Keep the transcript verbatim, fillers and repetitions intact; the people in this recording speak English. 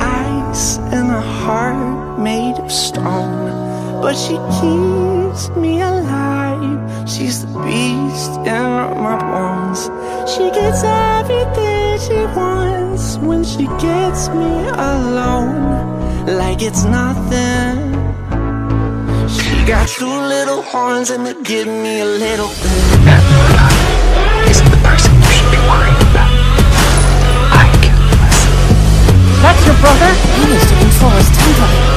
ice and a heart made of stone, but she keeps me alive. She's the beast in my bones. She gets everything she wants when she gets me alone, like it's nothing. She got two little horns and they give me a little bit. That love isn't the person you should be worried about. I can listen. That's your brother? He needs to control his temper.